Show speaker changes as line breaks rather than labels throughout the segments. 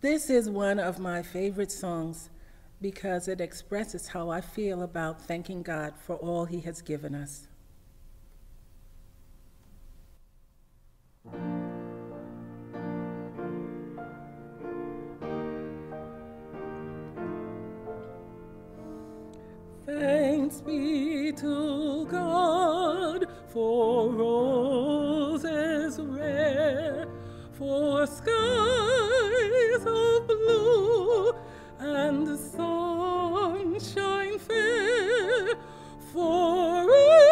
This is one of my favorite songs because it expresses how I feel about thanking God for all He has given us. Thanks be to God for roses rare, for skies of blue and the sunshine fair, for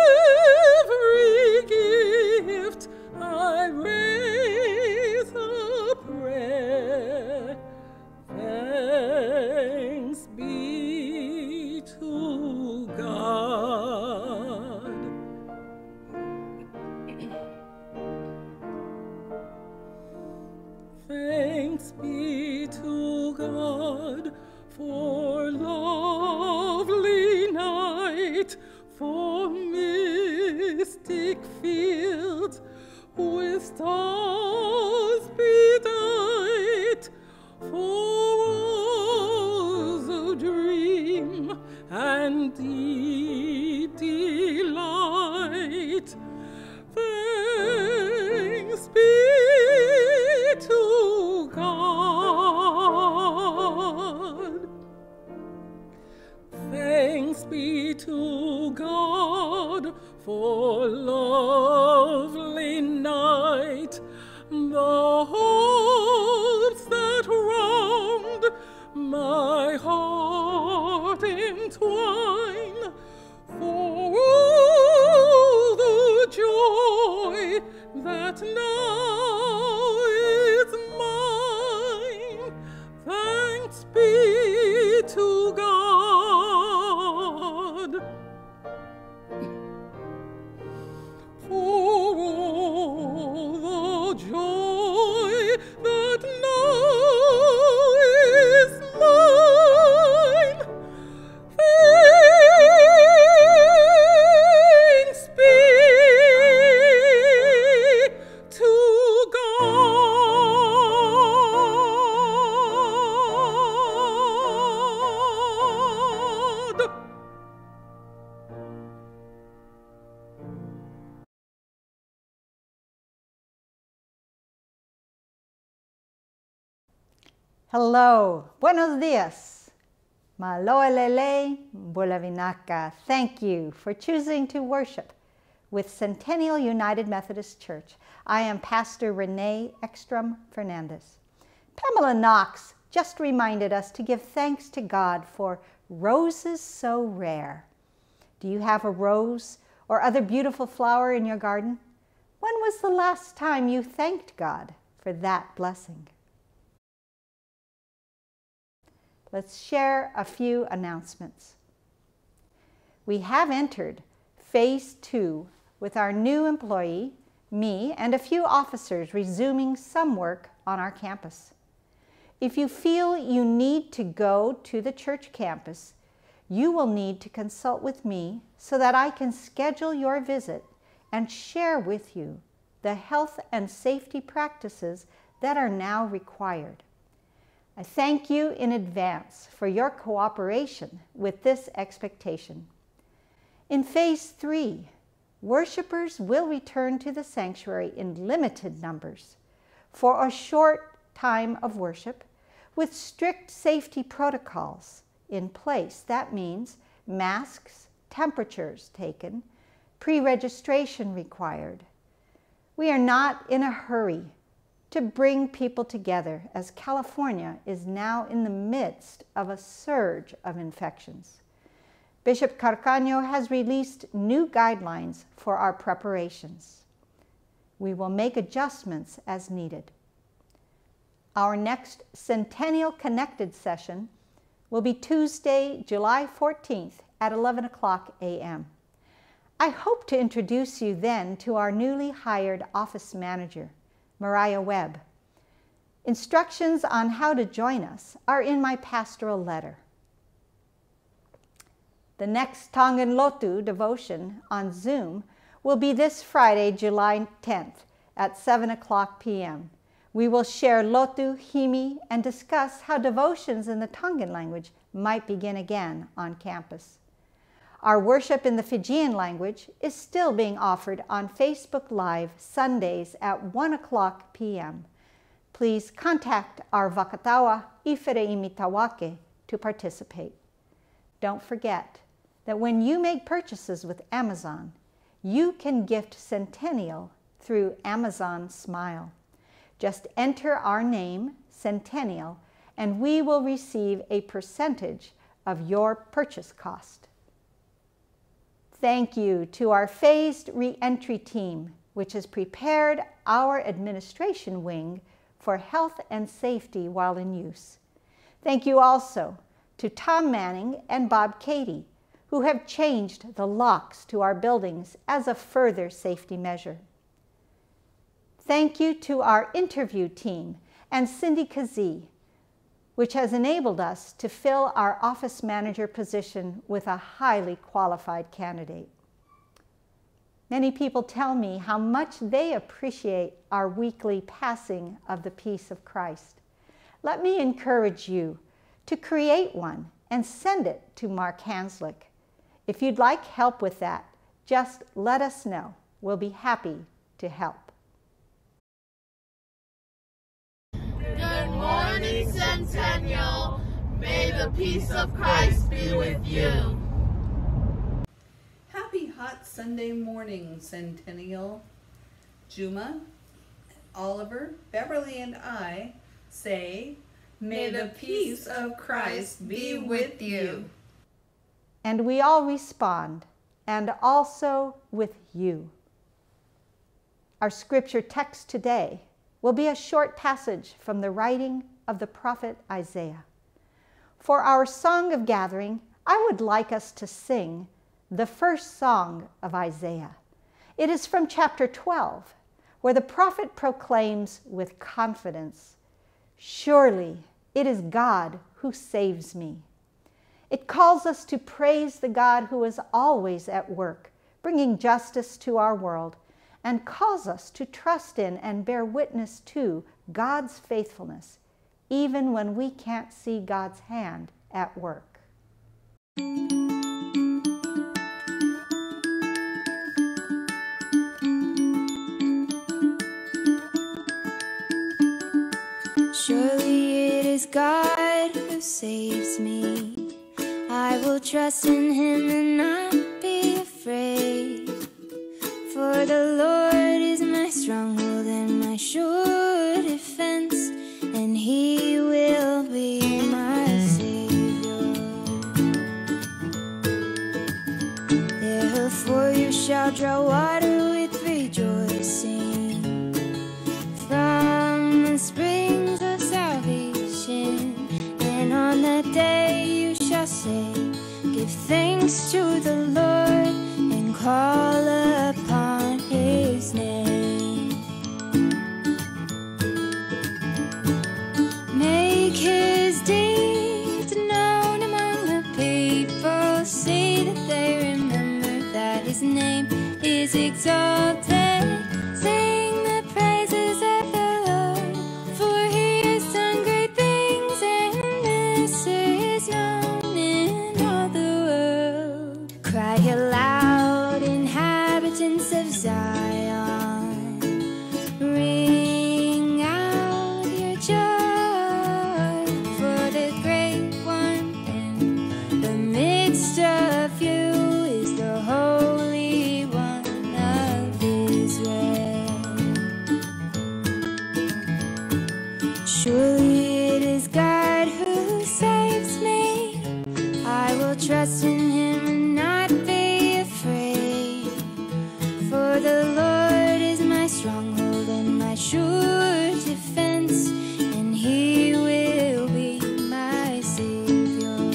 every gift I raise a prayer. Thanks be to God. Thanks be to God for lovely night, for mystic fields with stars bedight, for walls of dream and deep delight. Thanks be to God. Thanks be to God for lovely night, the hopes that round my heart entwine, for all the joy that now is mine. Thanks be to God for all the joy that now is mine. Thanks be to God.
Hello, buenos dias. Maloelele Bulavinaka. Thank you for choosing to worship with Centennial United Methodist Church. I am Pastor Renae Extrum-Fernandez. Pamela Knox just reminded us to give thanks to God for roses so rare. Do you have a rose or other beautiful flower in your garden? When was the last time you thanked God for that blessing? Let's share a few announcements. We have entered Phase 2 with our new employee, me, and a few officers resuming some work on our campus. If you feel you need to go to the church campus, you will need to consult with me so that I can schedule your visit and share with you the health and safety practices that are now required. I thank you in advance for your cooperation with this expectation. In Phase 3, worshipers will return to the sanctuary in limited numbers for a short time of worship with strict safety protocols in place. That means masks, temperatures taken, pre-registration required. We are not in a hurry to bring people together as California is now in the midst of a surge of infections. Bishop Carcaño has released new guidelines for our preparations. We will make adjustments as needed. Our next Centennial Connected session will be Tuesday, July 14th at 11 o'clock a.m. I hope to introduce you then to our newly hired office manager, Mariah Webb. Instructions on how to join us are in my pastoral letter. The next Tangan Lotu devotion on Zoom will be this Friday, July 10th at 7 o'clock p.m. We will share Lotu, Himi, and discuss how devotions in the Tongan language might begin again on campus. Our worship in the Fijian language is still being offered on Facebook Live Sundays at 1:00 p.m. Please contact our Vakatawa Ifere to participate. Don't forget that when you make purchases with Amazon, you can gift Centennial through Amazon Smile. Just enter our name, Centennial, and we will receive a percentage of your purchase cost. Thank you to our phased re-entry team, which has prepared our administration wing for health and safety while in use. Thank you also to Tom Manning and Bob Cady, who have changed the locks to our buildings as a further safety measure. Thank you to our interview team and Cindy Kazee, which has enabled us to fill our office manager position with a highly qualified candidate. Many people tell me how much they appreciate our weekly passing of the peace of Christ. Let me encourage you to create one and send it to Mark Hanslick. If you'd like help with that, just let us know. We'll be happy to help.
Good morning, Centennial. May the peace of Christ be with you.
Happy hot Sunday morning, Centennial. Juma, Oliver, Beverly, and I say, may the peace of Christ be with you.
And we all respond, and also with you. Our scripture text today will be a short passage from the writing of the prophet Isaiah. For our song of gathering, I would like us to sing the first song of Isaiah. It is from chapter 12, where the prophet proclaims with confidence, "Surely it is God who saves me." It calls us to praise the God who is always at work, bringing justice to our world, and calls us to trust in and bear witness to God's faithfulness, even when we can't see God's hand at work.
Surely it is God who saves me. I will trust in Him and not be afraid. For the Lord is my stronghold and my sure defense, and He will be my Savior. Therefore you shall draw water with rejoicing from the springs of salvation. And on that day you shall say, give thanks to the Lord and call upon His name. Make His deeds known among the people. See that they remember that His name is exalted. Sing the praises of the Lord, for He has done great things, and this is known in all the world. Cry aloud, inhabitants of Zion, ring out your joy, for the great one in the midst of you is the Holy One of Israel. Surely it is God who saves me. I will trust in Him and not be afraid. For the Lord is my stronghold and my sure defense, and He will be my Savior.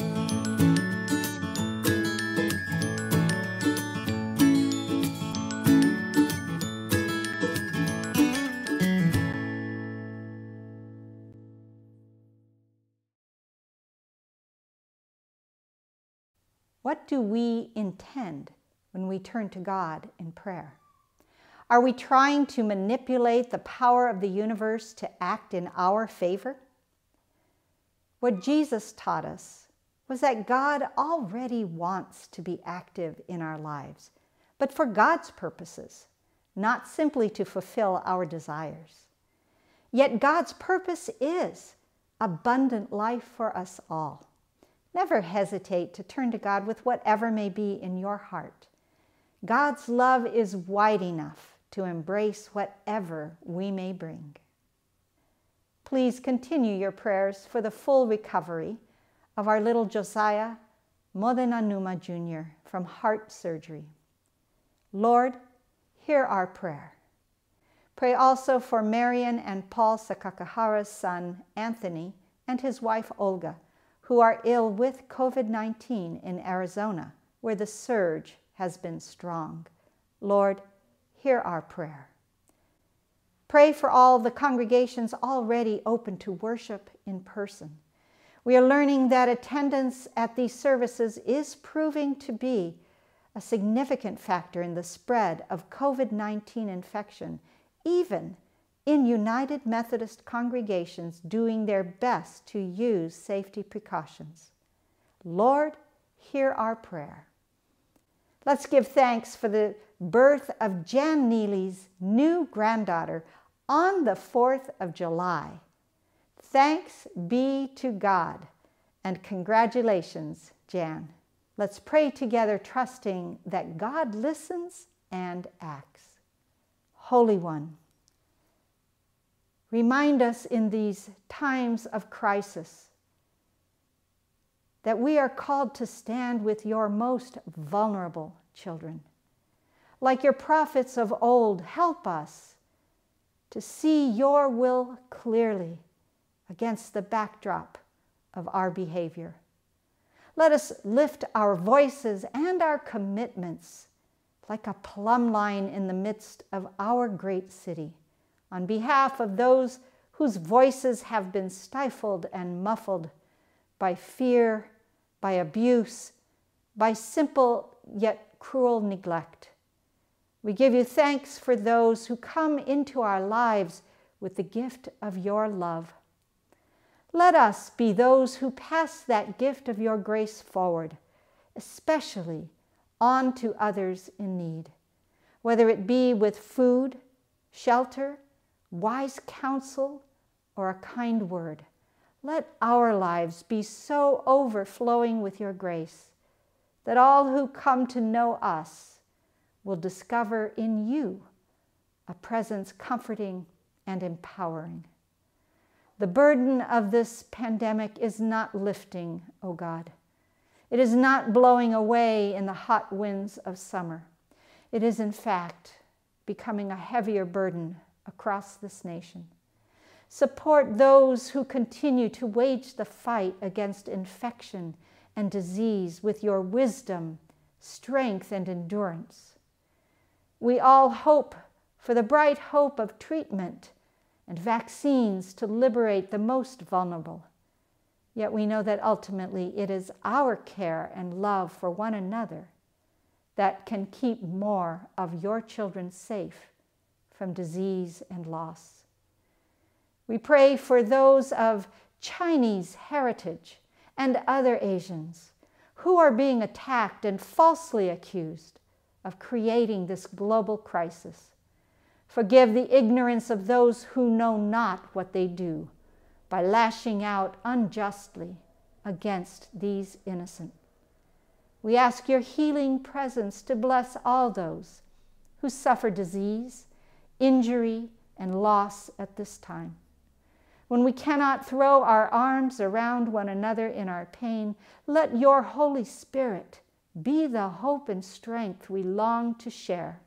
What do we intend when we turn to God in prayer? Are we trying to manipulate the power of the universe to act in our favor? What Jesus taught us was that God already wants to be active in our lives, but for God's purposes, not simply to fulfill our desires. Yet God's purpose is abundant life for us all. Never hesitate to turn to God with whatever may be in your heart. God's love is wide enough to embrace whatever we may bring. Please continue your prayers for the full recovery of our little Josiah Modena Numa Jr. from heart surgery. Lord, hear our prayer. Pray also for Marian and Paul Sakakahara's son, Anthony, and his wife, Olga, who are ill with COVID-19 in Arizona, where the surge has been strong. Lord, hear our prayer. Pray for all the congregations already open to worship in person. We are learning that attendance at these services is proving to be a significant factor in the spread of COVID-19 infection, even in United Methodist congregations doing their best to use safety precautions. Lord, hear our prayer. Let's give thanks for the birth of Jan Neely's new granddaughter on the 4th of July. Thanks be to God, and congratulations, Jan. Let's pray together, trusting that God listens and acts. Holy One, remind us in these times of crisis that we are called to stand with your most vulnerable children. Like your prophets of old, help us to see your will clearly against the backdrop of our behavior. Let us lift our voices and our commitments like a plumb line in the midst of our great city, on behalf of those whose voices have been stifled and muffled by fear, by abuse, by simple yet cruel neglect. We give you thanks for those who come into our lives with the gift of your love. Let us be those who pass that gift of your grace forward, especially on to others in need, whether it be with food, shelter, wise counsel, or a kind word. Let our lives be so overflowing with your grace that all who come to know us will discover in you a presence comforting and empowering. The burden of this pandemic is not lifting, O God. It is not blowing away in the hot winds of summer. It is, in fact, becoming a heavier burden across this nation. Support those who continue to wage the fight against infection and disease with your wisdom, strength, and endurance. We all hope for the bright hope of treatment and vaccines to liberate the most vulnerable. Yet we know that ultimately it is our care and love for one another that can keep more of your children safe from disease and loss. We pray for those of Chinese heritage and other Asians who are being attacked and falsely accused of creating this global crisis. Forgive the ignorance of those who know not what they do by lashing out unjustly against these innocent. We ask your healing presence to bless all those who suffer disease, injury, and loss at this time. When we cannot throw our arms around one another in our pain, let your Holy Spirit be the hope and strength we long to share.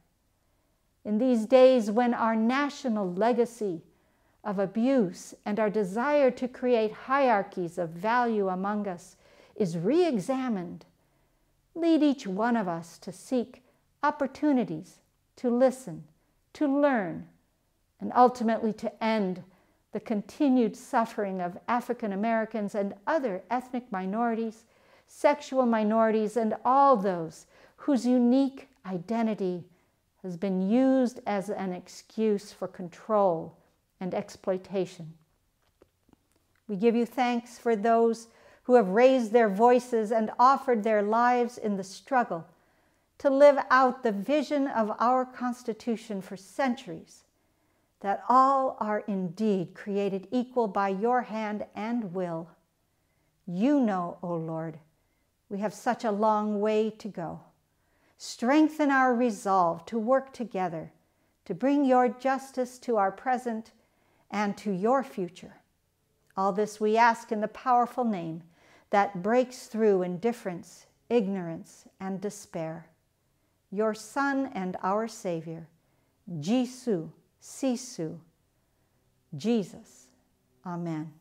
In these days when our national legacy of abuse and our desire to create hierarchies of value among us is re-examined, lead each one of us to seek opportunities to listen, to learn, and ultimately to end the continued suffering of African Americans and other ethnic minorities, sexual minorities, and all those whose unique identity has been used as an excuse for control and exploitation. We give you thanks for those who have raised their voices and offered their lives in the struggle to live out the vision of our Constitution for centuries, that all are indeed created equal by your hand and will. You know, O Lord, we have such a long way to go. Strengthen our resolve to work together to bring your justice to our present and to your future. All this we ask in the powerful name that breaks through indifference, ignorance, and despair. Your Son and our Savior, Jisu, Sisu, Jesus. Amen.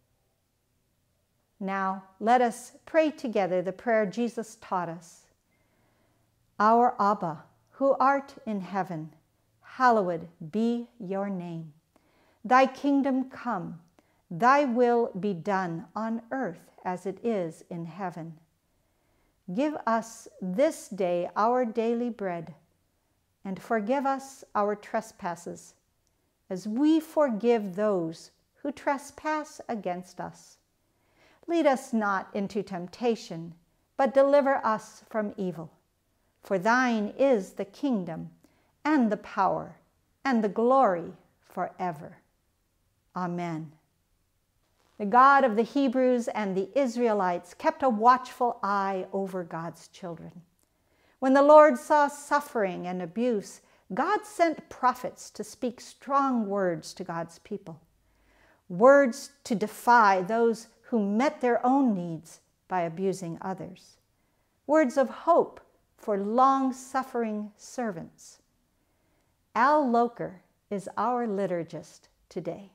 Now let us pray together the prayer Jesus taught us. Our Abba, who art in heaven, hallowed be your name. Thy kingdom come, thy will be done on earth as it is in heaven. Give us this day our daily bread, and forgive us our trespasses, as we forgive those who trespass against us. Lead us not into temptation, but deliver us from evil. For thine is the kingdom, and the power, and the glory forever. Amen. The God of the Hebrews and the Israelites kept a watchful eye over God's children. When the Lord saw suffering and abuse, God sent prophets to speak strong words to God's people, words to defy those who met their own needs by abusing others, words of hope for long-suffering servants. Al Locher is our liturgist today.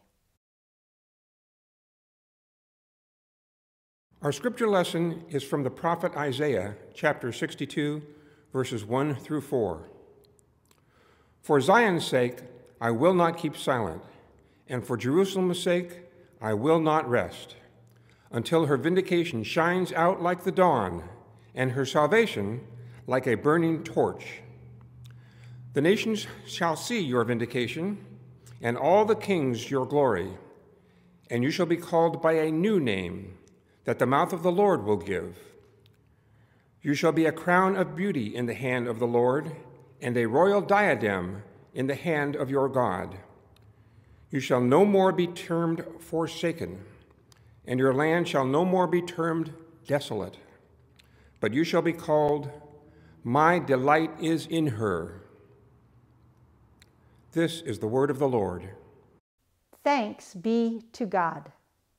Our scripture lesson is from the prophet Isaiah, chapter 62, verses 1 through 4. For Zion's sake, I will not keep silent, and for Jerusalem's sake, I will not rest, until her vindication shines out like the dawn, and her salvation like a burning torch. The nations shall see your vindication, and all the kings your glory, and you shall be called by a new name that the mouth of the Lord will give. You shall be a crown of beauty in the hand of the Lord, and a royal diadem in the hand of your God. You shall no more be termed forsaken, and your land shall no more be termed desolate, but you shall be called, My delight is in her. This is the word of the Lord.
Thanks be to God.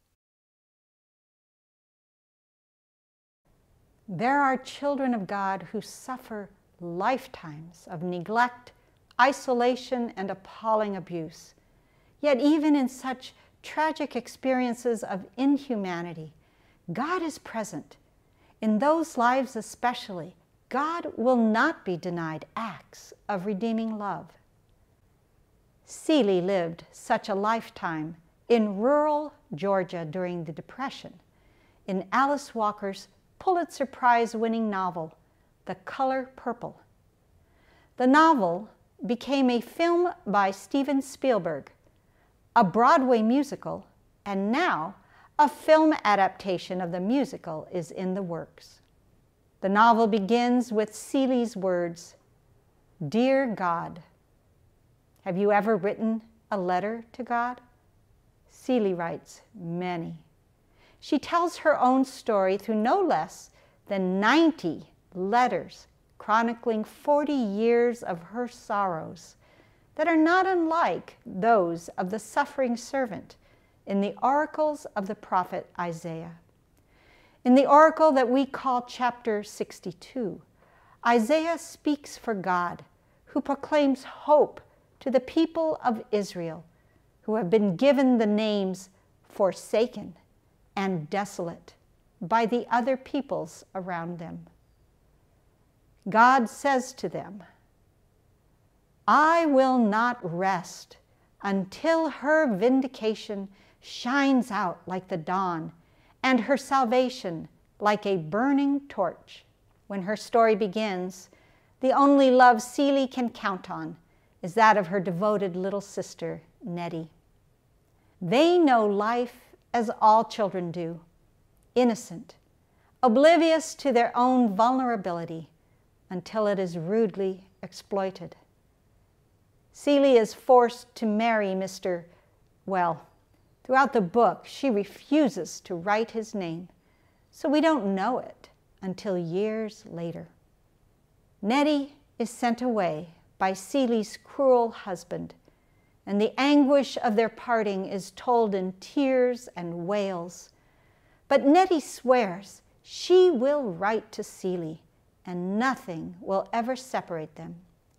There are children of God who suffer lifetimes of neglect, isolation, and appalling abuse. Yet even in such tragic experiences of inhumanity, God is present. In those lives especially, God will not be denied acts of redeeming love. Celie lived such a lifetime in rural Georgia during the Depression, in Alice Walker's Pulitzer Prize-winning novel, The Color Purple. The novel became a film by Steven Spielberg, a Broadway musical, and now a film adaptation of the musical is in the works. The novel begins with Celie's words, "Dear God." Have you ever written a letter to God? Celie writes many. She tells her own story through no less than 90 letters chronicling 40 years of her sorrows that are not unlike those of the suffering servant in the oracles of the prophet Isaiah. In the oracle that we call chapter 62, Isaiah speaks for God, who proclaims hope to the people of Israel, who have been given the names forsaken and desolate by the other peoples around them. God says to them, I will not rest until her vindication shines out like the dawn and her salvation like a burning torch. When her story begins, The only love Celie can count on is that of her devoted little sister, Nettie. They know life as all children do, innocent, oblivious to their own vulnerability until it is rudely exploited. Celie is forced to marry Mr. Well, throughout the book, she refuses to write his name, so we don't know it until years later. Nettie is sent away by Celie's cruel husband, and the anguish of their parting is told in tears and wails. But Nettie swears she will write to Celie, and nothing will ever separate them.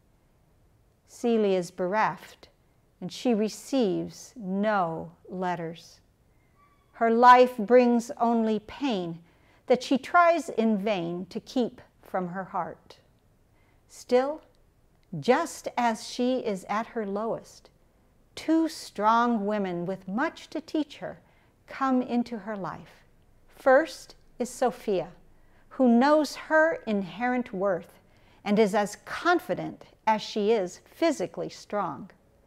Celie is bereft, and she receives no letters. Her life brings only pain that she tries in vain to keep from her heart. Still, just as she is at her lowest, two strong women with much to teach her come into her life. First is Sophia, who knows her inherent worth and is as confident as she is physically strong.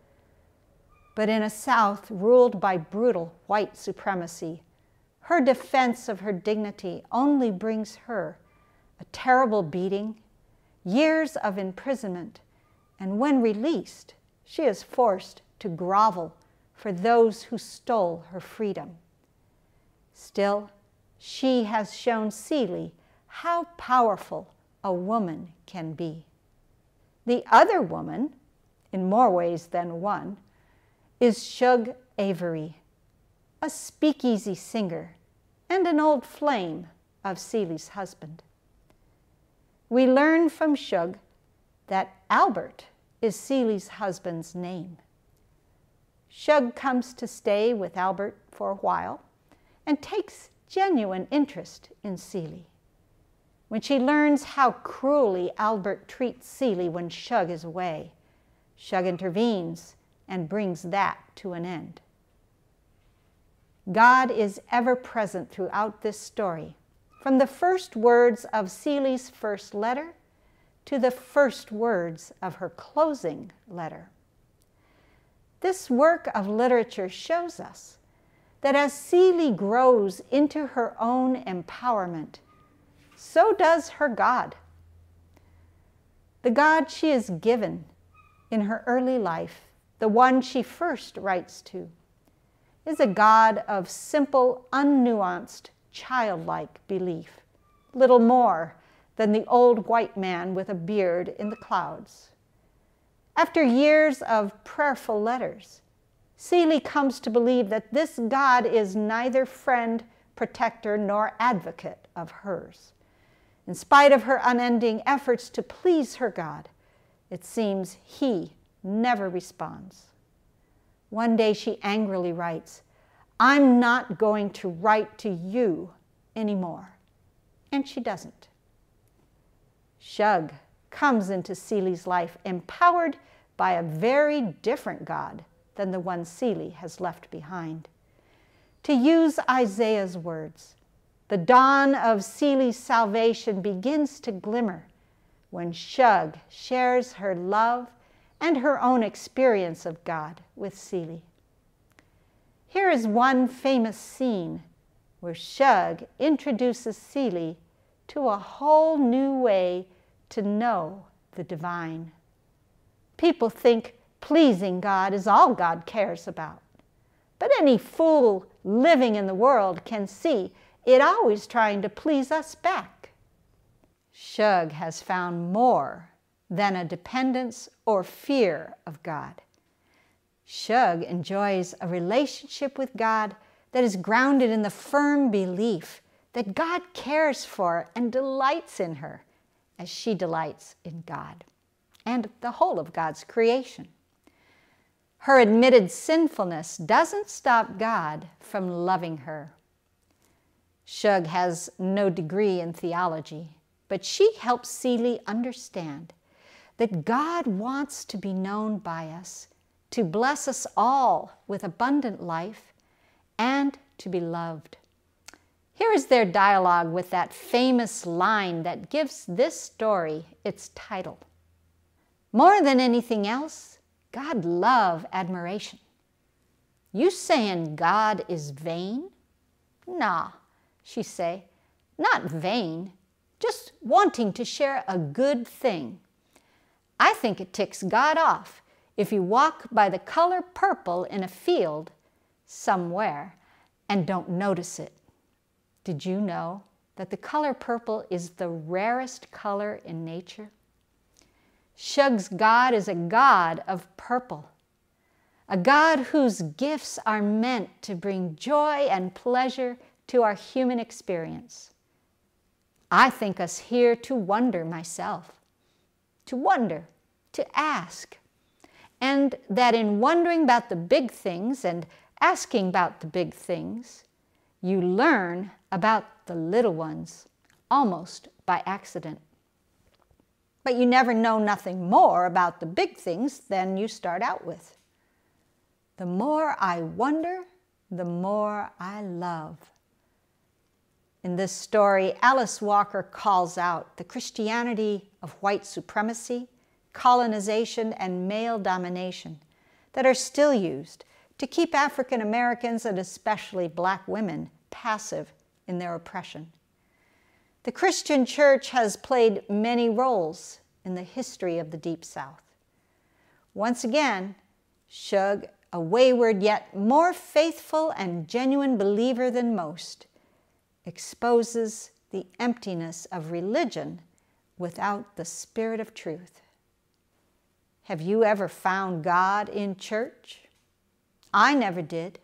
But in a South ruled by brutal white supremacy, her defense of her dignity only brings her a terrible beating, years of imprisonment, and when released, she is forced to grovel for those who stole her freedom. Still, she has shown Celie how powerful a woman can be. The other woman, in more ways than one, is Shug Avery, a speakeasy singer and an old flame of Celie's husband. We learn from Shug that Albert is Celie's husband's name. Shug comes to stay with Albert for a while and takes genuine interest in Celie. When she learns how cruelly Albert treats Celie when Shug is away, Shug intervenes and brings that to an end. God is ever present throughout this story, from the first words of Celie's first letter to the first words of her closing letter. This work of literature shows us that as Celie grows into her own empowerment, so does her God. The God she is given in her early life, the one she first writes to, is a God of simple, unnuanced, childlike belief, little more than the old white man with a beard in the clouds. After years of prayerful letters, Celie comes to believe that this God is neither friend, protector, nor advocate of hers. In spite of her unending efforts to please her God, it seems he never responds. One day she angrily writes, "I'm not going to write to you anymore." And she doesn't. Shug comes into Celie's life empowered by a very different God than the one Celie has left behind. To use Isaiah's words, the dawn of Celie's salvation begins to glimmer when Shug shares her love and her own experience of God with Celie. Here is one famous scene where Shug introduces Celie to a whole new way to know the divine. People think pleasing God is all God cares about, but any fool living in the world can see it always trying to please us back. Shug has found more than a dependence or fear of God. Shug enjoys a relationship with God that is grounded in the firm belief that God cares for and delights in her as she delights in God and the whole of God's creation. Her admitted sinfulness doesn't stop God from loving her. Shug has no degree in theology, but she helps Celie understand that God wants to be known by us, to bless us all with abundant life, and to be loved. Here is their dialogue with that famous line that gives this story its title. More than anything else, God love admiration. You saying God is vain? Nah, she say, not vain, just wanting to share a good thing. I think it ticks God off if you walk by the color purple in a field somewhere and don't notice it. Did you know that the color purple is the rarest color in nature? Shug's God is a God of purple, a God whose gifts are meant to bring joy and pleasure to our human experience. I think us here to wonder myself, to wonder, to ask, and that in wondering about the big things and asking about the big things, you learn about the little ones, almost by accident. But you never know nothing more about the big things than you start out with. The more I wonder, the more I love. In this story, Alice Walker calls out the Christianity of white supremacy, colonization, and male domination that are still used to keep African Americans and especially Black women passive in their oppression. The Christian church has played many roles in the history of the Deep South. Once again, Shug, a wayward yet more faithful and genuine believer than most, exposes the emptiness of religion without the spirit of truth. Have you ever found God in church? I never did.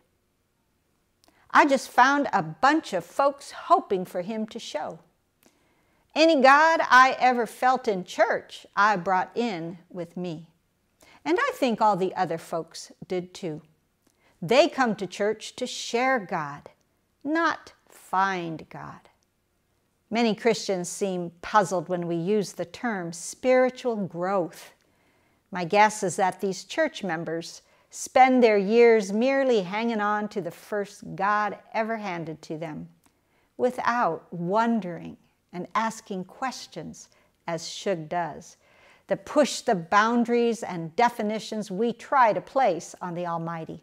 I just found a bunch of folks hoping for him to show. Any God I ever felt in church, I brought in with me. And I think all the other folks did too. They come to church to share God, not find God. Many Christians seem puzzled when we use the term spiritual growth. My guess is that these church members spend their years merely hanging on to the first God ever handed to them, without wondering and asking questions, as Shug does, that push the boundaries and definitions we try to place on the Almighty.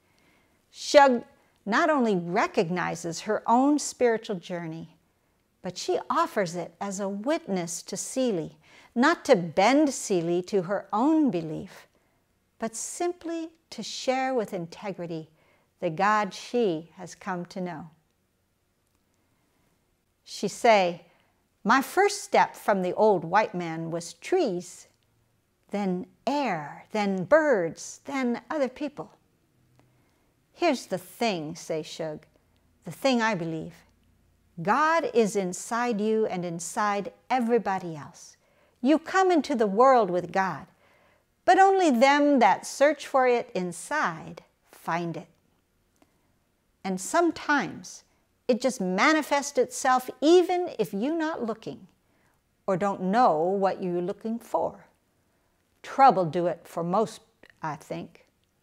Shug not only recognizes her own spiritual journey, but she offers it as a witness to Celie, not to bend Celie to her own belief, but simply to share with integrity the God she has come to know. She say, my first step from the old white man was trees, then air, then birds, then other people. Here's the thing, say Shug, the thing I believe. God is inside you and inside everybody else. You come into the world with God, but only them that search for it inside find it. And sometimes it just manifests itself even if you're not looking or don't know what you're looking for. Trouble do it for most, I think.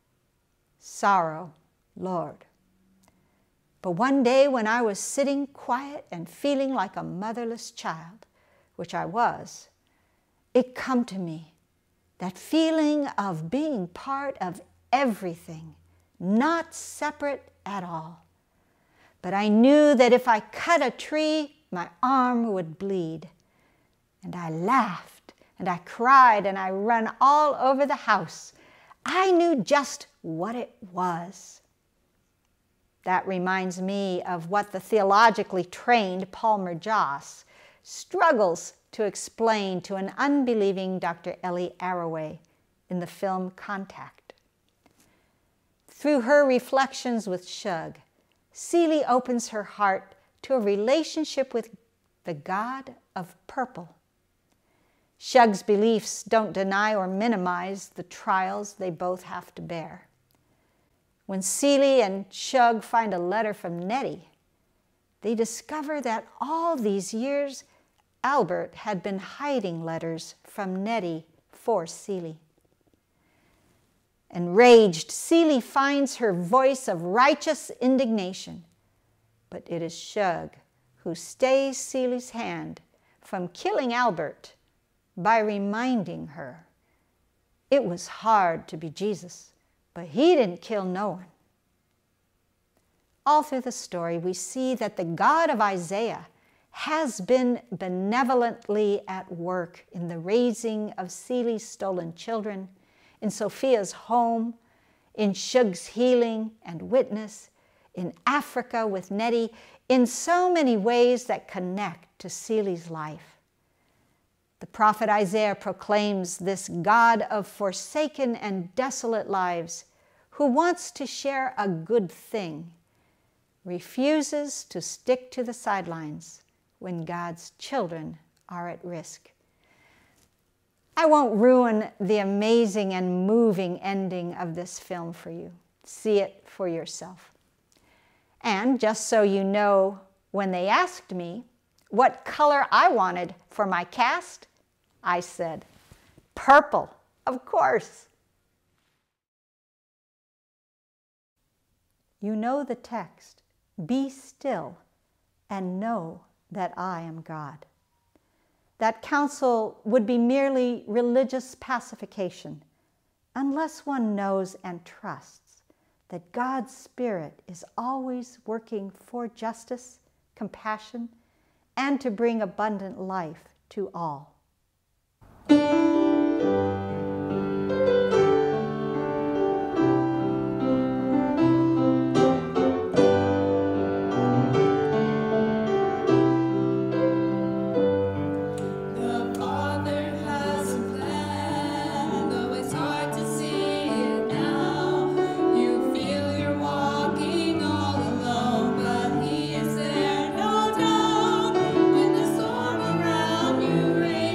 Sorrow, Lord. But one day when I was sitting quiet and feeling like a motherless child, which I was, it come to me, that feeling of being part of everything, not separate at all. But I knew that if I cut a tree, my arm would bleed. And I laughed, and I cried, and I ran all over the house. I knew just what it was. That reminds me of what the theologically trained Palmer Joss struggles to explain to an unbelieving Dr. Ellie Arroway in the film Contact. Through her reflections with Shug, Celie opens her heart to a relationship with the God of purple. Shug's beliefs don't deny or minimize the trials they both have to bear. When Celie and Shug find a letter from Nettie, they discover that all these years Albert had been hiding letters from Nettie for Celie. Enraged, Celie finds her voice of righteous indignation, but it is Shug who stays Celie's hand from killing Albert by reminding her it was hard to be Jesus, but he didn't kill no one. All through the story, we see that the God of Isaiah has been benevolently at work in the raising of Celie's stolen children, in Sophia's home, in Shug's healing and witness, in Africa with Nettie, in so many ways that connect to Celie's life. The prophet Isaiah proclaims this God of forsaken and desolate lives who wants to share a good thing, refuses to stick to the sidelines when God's children are at risk. I won't ruin the amazing and moving ending of this film for you. See it for yourself. And just so you know, when they asked me what color I wanted for my cast, I said, purple, of course. You know the text, be still and know that I am God. That counsel would be merely religious pacification unless one knows and trusts that God's Spirit is always working for justice, compassion, and to bring abundant life to all.
Rain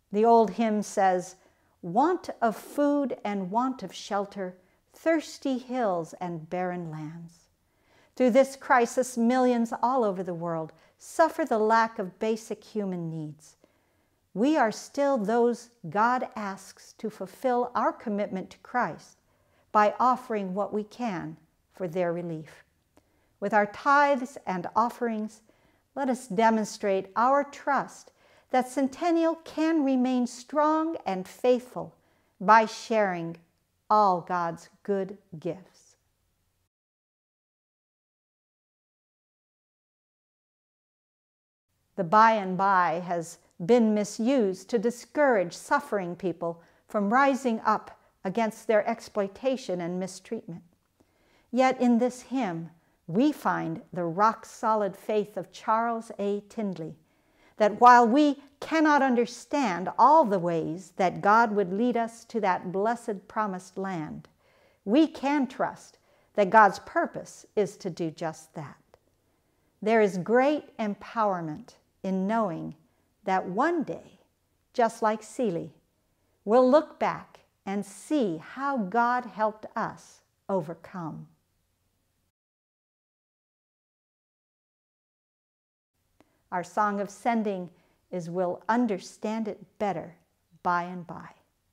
The old hymn says, "Want of food and want of shelter, thirsty hills and barren lands." Through this crisis, millions all over the world suffer the lack of basic human needs. We are still those God asks to fulfill our commitment to Christ by offering what we can for their relief. With our tithes and offerings, let us demonstrate our trust that Centennial can remain strong and faithful by sharing all God's good gifts. The by and by has been misused to discourage suffering people from rising up against their exploitation and mistreatment. Yet in this hymn, we find the rock-solid faith of Charles A. Tindley, that while we cannot understand all the ways that God would lead us to that blessed promised land, we can trust that God's purpose is to do just that. There is great empowerment in knowing that one day, just like Seeley, we'll look back and see how God helped us overcome. Our song of sending is "We'll Understand It Better by and by."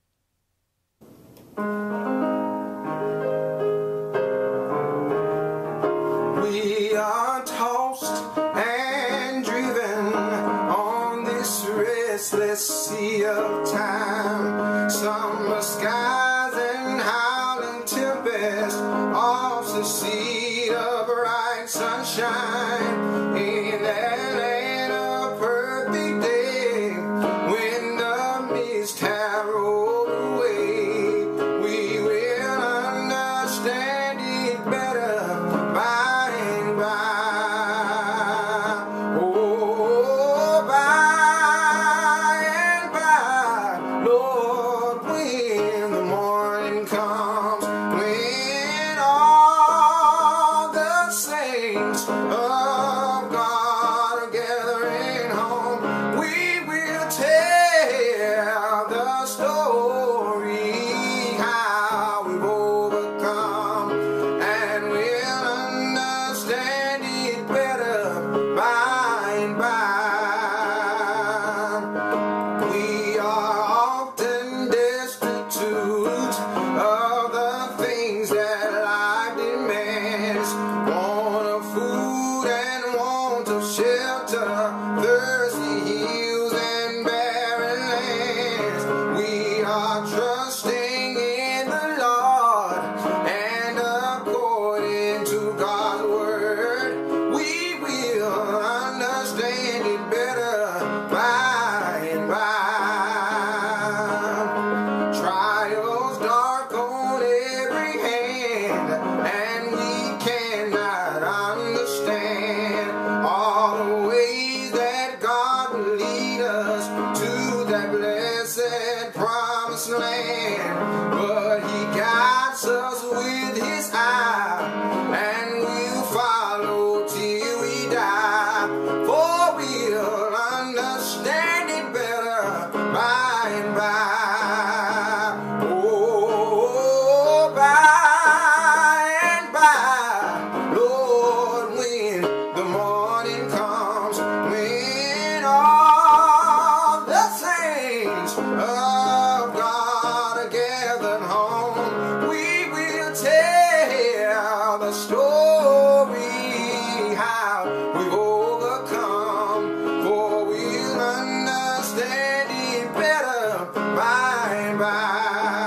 We are tossed and driven on this restless sea of time. Summer skies and howling tempest, off the sea of bright sunshine. In that land of perfect day, when the mist have rolled away, we will understand it better by and by. Oh, by and by, Lord, when the morning comes, when all the saints of God are gathering home, we will tell the story how we've overcome, and we'll understand it better by and by. We are often destitute of the things that life demands, want of food and want of shelter, thirsty hills and barren lands. We are trusting in the Lord, and according to God's word, we will understand it better by and by. Trials dark on every hand, and we cannot understand all the ways that God will lead us to that blessed promised land. But He guides us with His eye, and we'll follow till we die, for we'll understand it better by and by. Oh, by and by, Lord, when the morning comes, when all the saints of God are gathered home, we will tell the story how we've overcome, for we'll understand it better by and by.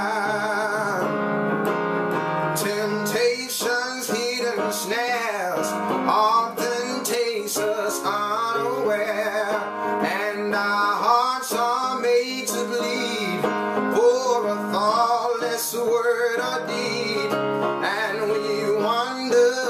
Temptations, hidden snares, often taste us unaware, and our hearts are made to bleed for a thoughtless word or deed, and we wonder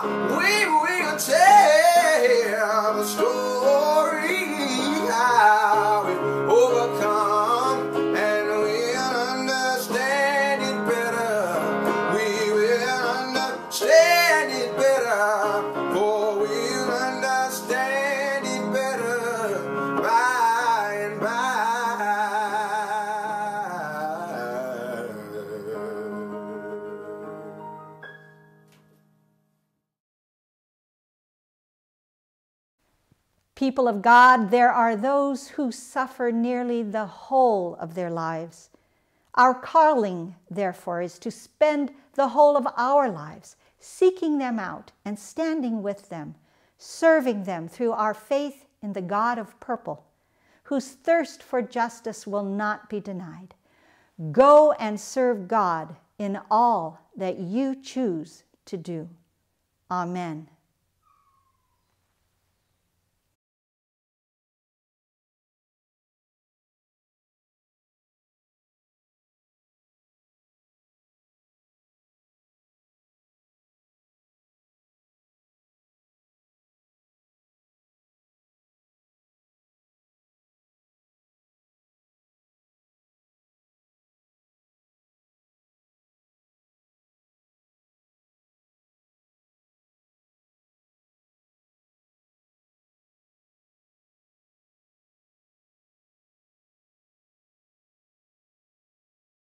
we will tell the story how we overcome, and we'll understand it better. We will understand it better, for we'll understand it better by and by.
People of God, there are those who suffer nearly the whole of their lives. Our calling, therefore, is to spend the whole of our lives seeking them out and standing with them, serving them through our faith in the God of purple, whose thirst for justice will not be denied. Go and serve God in all that you choose to do. Amen.